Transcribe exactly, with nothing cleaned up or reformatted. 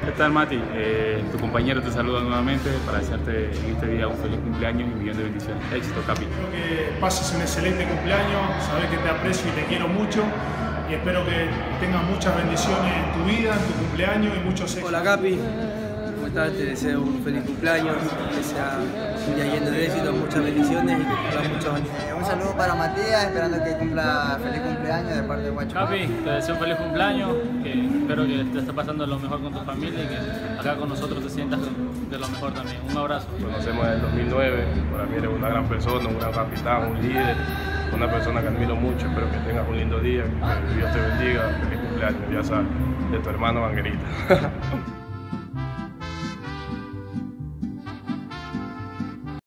¿Qué tal, Mati? Eh, tu compañero te saluda nuevamente para desearte en este día un feliz cumpleaños y un millón de bendiciones. Éxito, Capi. Espero que pases un excelente cumpleaños, sabes que te aprecio y te quiero mucho y espero que tengas muchas bendiciones en tu vida, en tu cumpleaños y muchos éxitos. Hola, Capi. ¿Cómo estás? Te deseo un feliz cumpleaños, que sea un día lleno de éxito, muchas bendiciones y que cumplas muchos años. Eh, un saludo para Matías, esperando que cumpla feliz cumpleaños de parte de Guacho. Capi, te deseo un feliz cumpleaños, que espero que te estés pasando lo mejor con tu familia y que acá con nosotros te sientas de lo mejor también. Un abrazo. Conocemos en el dos mil nueve, para mí eres una gran persona, un gran capitán, un líder, una persona que admiro mucho. Espero que tengas un lindo día, que Dios te bendiga. Feliz cumpleaños, ya sabes, de tu hermano Vanguerita.